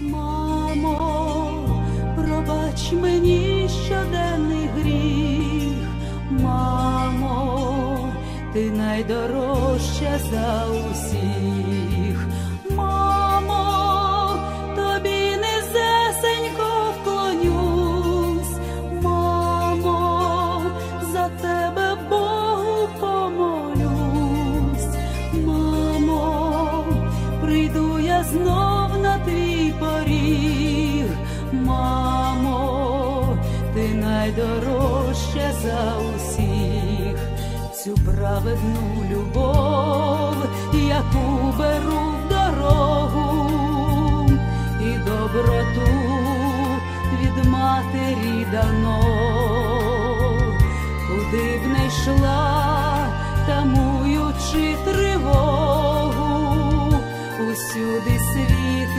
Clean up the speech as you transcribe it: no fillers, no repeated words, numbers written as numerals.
Мамо, пробач мені щоденний гріх. Мамо, ти найдорожча за усіх. Мамо, тобі низесенько вклонюсь. Мамо, за тебе Богу помолюсь. Мамо, прийду я знов на твій поріг. Мамо, ти найдорожча за усіх. Цю праведну любов, яку беру в дорогу, і доброту від матері дано. Куди б не йшла, тамуючи тривогу, усюди світ